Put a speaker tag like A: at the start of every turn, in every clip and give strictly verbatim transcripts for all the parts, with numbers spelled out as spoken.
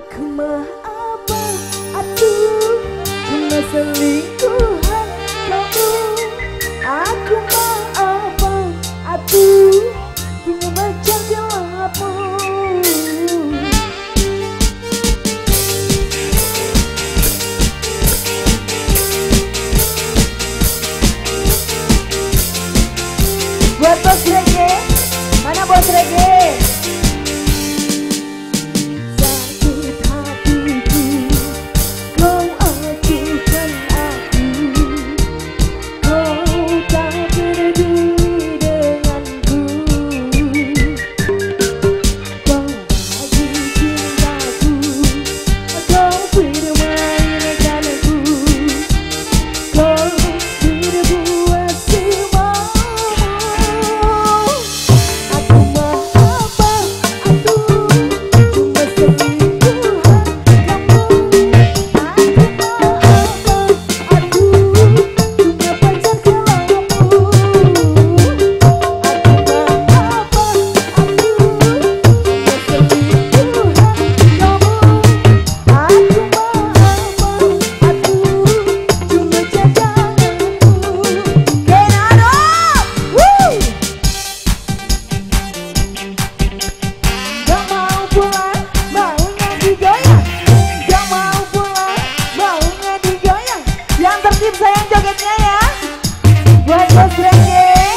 A: Aku mah apa, aduh, cuma selingkuhan kamu. Aku mah apa, aduh, punya pacar gelapmu. Buat bos reggae, mana bos reggae? Sayang jogetnya ya, buat bos reggae.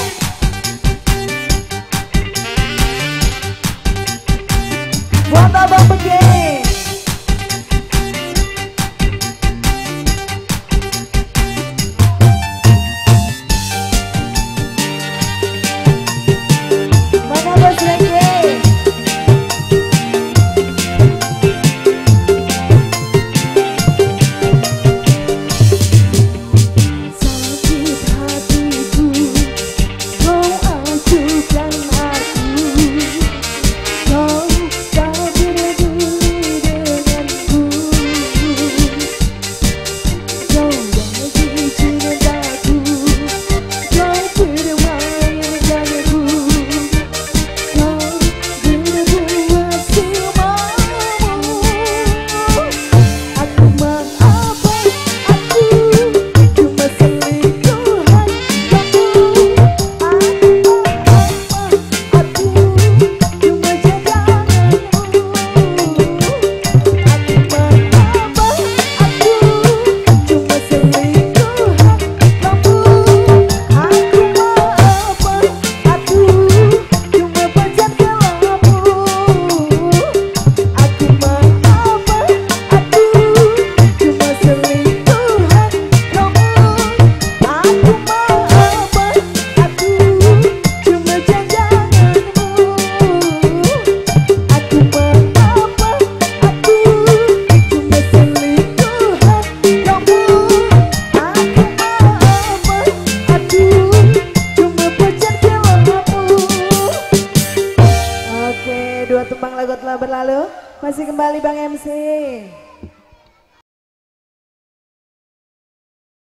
A: Buat abang begini. Mana bos reggae? Dua tumpang lagu telah berlalu, masih kembali Bang M C.